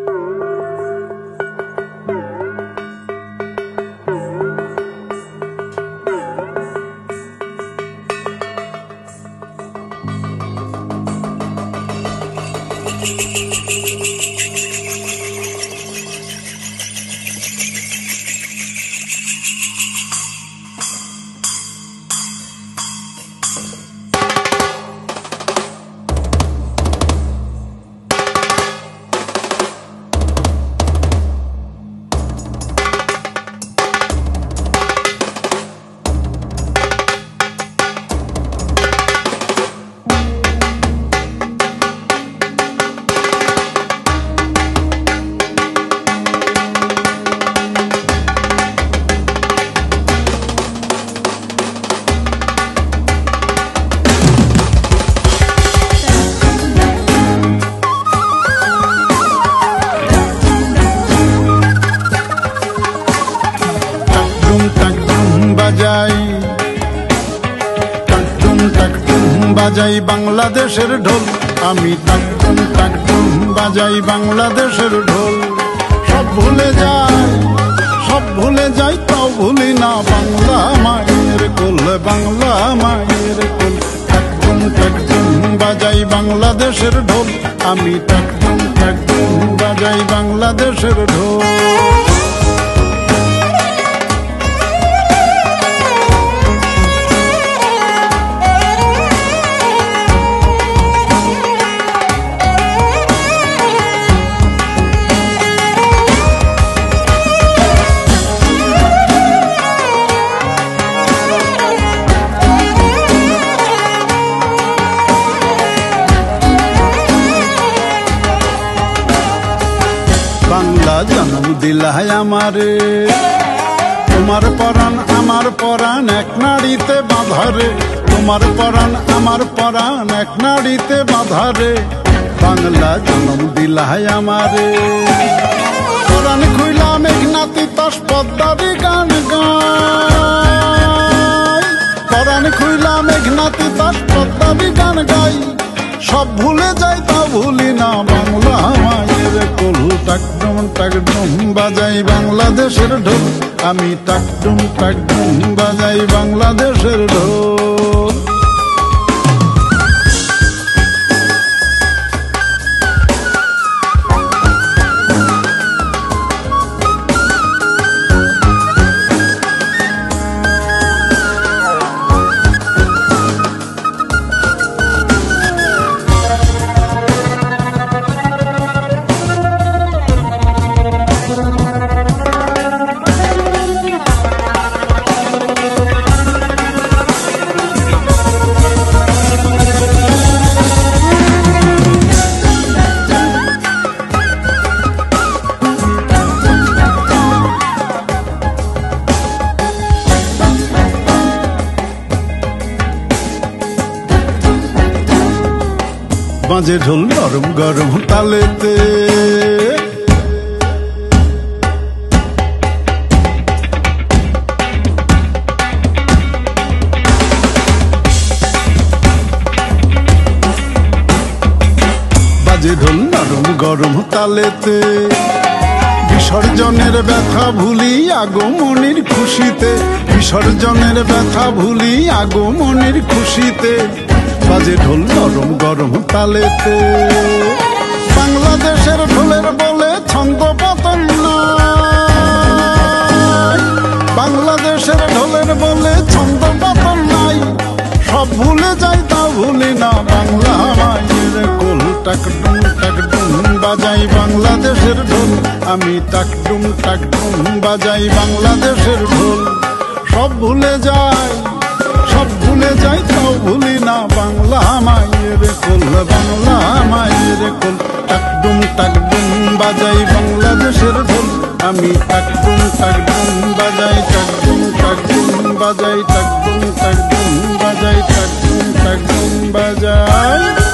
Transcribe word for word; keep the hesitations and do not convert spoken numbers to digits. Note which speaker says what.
Speaker 1: বাজাই বাংলাদেশের ঢোল, আমি তাকদুম তাকদুম বাজাই বাংলাদেশের ঢোল। সব ভুলে যাই সব ভুলে যাই তাও ভুলি না বাংলা মায়ের কোল, বাংলা মায়ের কোল। তাকদুম তাকদুম বাজাই বাংলাদেশের ঢোল, আমি তাকদুম তাকদুম বাজাই বাংলাদেশের ঢোল। বাংলা জন্ম দিলায় আমারে, তোমার পরাণ আমার পরাণ এক নাড়িতে বাঁধারে, তোমার পরাণ আমার পরাণ এক নাড়িতে বাঁধারে। বাংলা জন্ম দিলায় আমারে, পরাণ খুইলা মেঘনাতি তাস পদ্মারি গান গাই, পরাণ খুইলা মেঘনাতি তাস পদ্মারি গান গাই। সব ভুলে যাই তা ভুলি না বাংলা মায়ের কোল। তাকদুম তাকদুম বাজাই বাংলাদেশের ঢোল, আমি তাকদুম তাকদুম বাজাই বাংলাদেশের ঢোল। বাজে ঢোল গরম গরম তালেতে, বাজে ঢোল নরম গরম তালেতে। বিসর্জনের ব্যথা ভুলি আগমনির খুশিতে, বিসর্জনের ব্যথা ভুলি আগমনির খুশিতে। বাজে ঢোল নরম গরম তালেতে। বাংলাদেশের ঢোলের বলে ছন্দ পতন নাই, বাংলাদেশের ঢোলের বলে ছন্দ পতন নাই। সব ভুলে যাই তা ভুলি না বাংলা মায়ের কোল। তাকদুম তাকদুম বাজাই বাংলাদেশের ঢোল, আমি তাকদুম তাকদুম বাজাই বাংলাদেশের ঢোল। সব ভুলে যাই সব ভুলে যাই তাও ভুলি না বাংলা মায়ের কোল, বাংলা মায়ের কোল। তাকদুম তাকদুম বাজাই বাংলাদেশের ঢোল, আমি তাকদুম তাকদুম বাজাই তাকদুম তাকদুম বাজাই তাকদুম তাকদুম বাজাই তাকদুম তাকদুম বাজাই।